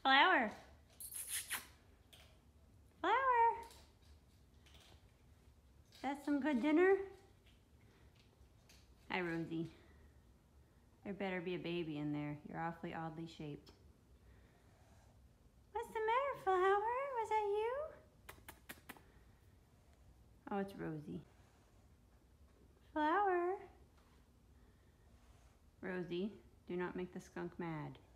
Flower. Flower. That's some good dinner? Hi, Rosie. There better be a baby in there. You're awfully oddly shaped. What's the matter, Flower? Was that you? Oh, it's Rosie. Flower. Rosie, do not make the skunk mad.